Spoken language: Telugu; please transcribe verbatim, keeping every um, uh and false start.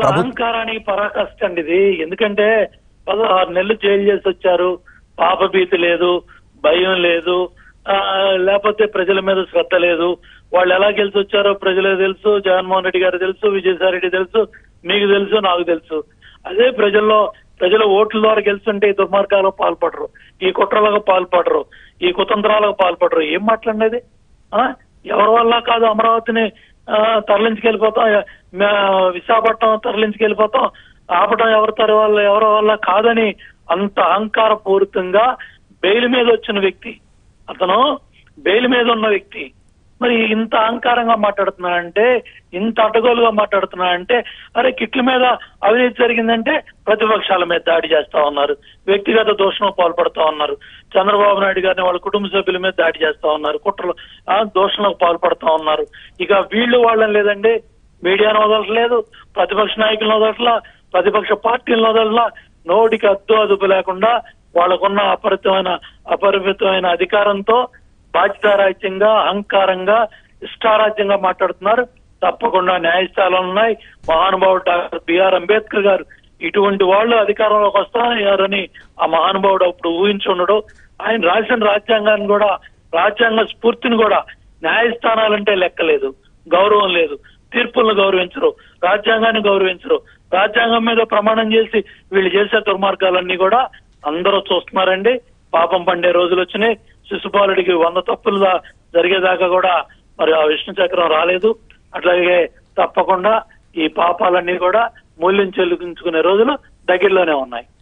అహంకారానికి పరాకాష్ట అండి ఇది. ఎందుకంటే పదహారు నెలలు జైలు చేసి వచ్చారు, పాపభీతి లేదు, భయం లేదు, ఆ లేకపోతే ప్రజల మీద శ్రద్ధ లేదు. వాళ్ళు ఎలా గెలిచి వచ్చారో ప్రజలకు తెలుసు, జగన్మోహన్ రెడ్డి గారు తెలుసు, విజయసాయి రెడ్డి తెలుసు, మీకు తెలుసు, నాకు తెలుసు. అదే ప్రజల్లో ప్రజల ఓట్ల ద్వారా గెలుస్తుంటే ఈ దుర్మార్గాలకు పాల్పడరు, ఈ కుట్రలకు పాల్పడరు, ఈ కుతంత్రాలకు పాల్పడరు. ఏం మాట్లాడినది? ఆ ఎవరి వల్ల కాదు అమరావతిని ఆ తరలించుకెళ్ళిపోతాం, విశాఖపట్నం తరలించుకెళ్ళిపోతాం, ఆపటం ఎవరి తర వల్ల ఎవరి వల్ల కాదని అంత అహంకార పూరితంగా బెయిల్ మీద వచ్చిన వ్యక్తి అతను, బెయిల్ మీద ఉన్న వ్యక్తి మరి ఇంత అహంకారంగా మాట్లాడుతున్నాడంటే, ఇంత అడ్డగోలుగా మాట్లాడుతున్నాడంటే, అరే కిట్ల మీద అవినీతి జరిగిందంటే ప్రతిపక్షాల మీద దాడి చేస్తా ఉన్నారు, వ్యక్తిగత దోషణం పాల్పడుతూ ఉన్నారు, చంద్రబాబు నాయుడు గారిని వాళ్ళ కుటుంబ సభ్యుల మీద దాడి చేస్తా ఉన్నారు, కుట్రలు దోషణకు పాల్పడుతూ ఉన్నారు. ఇక వీళ్ళు వాళ్ళని లేదండి, మీడియాను వదలట్లేదు, ప్రతిపక్ష నాయకులను వదలట్లా, ప్రతిపక్ష పార్టీలను వదలట్లా, నోటికి అద్దు అదుపు లేకుండా వాళ్ళకున్న అపరితమైన అపరిమితమైన అధికారంతో బాధ్యతారాజ్యంగా, అహంకారంగా, ఇష్టారాజ్యంగా మాట్లాడుతున్నారు. తప్పకుండా న్యాయస్థానాలు ఉన్నాయి. మహానుభావుడు డాక్టర్ బిఆర్ అంబేద్కర్ గారు ఇటువంటి వాళ్ళు అధికారంలోకి వస్తారని ఆ మహానుభావుడు అప్పుడు ఊహించి ఉండడు. ఆయన రాసిన రాజ్యాంగాన్ని కూడా, రాజ్యాంగ స్ఫూర్తిని కూడా, న్యాయస్థానాలంటే లెక్కలేదు, గౌరవం లేదు, తీర్పులను గౌరవించరు, రాజ్యాంగాన్ని గౌరవించరు. రాజ్యాంగం మీద ప్రమాణం చేసి వీళ్ళు చేసే దుర్మార్గాలన్నీ కూడా అందరూ చూస్తున్నారండి. పాపం పండే రోజులు వచ్చినాయి. శిశుపాలుడికి వంద తప్పులు జరిగేదాకా కూడా మరి ఆ విష్ణు చక్రం రాలేదు. అట్లాగే తప్పకుండా ఈ పాపాలన్నీ కూడా మూల్యం చెల్లించుకునే రోజులు దగ్గరలోనే ఉన్నాయి.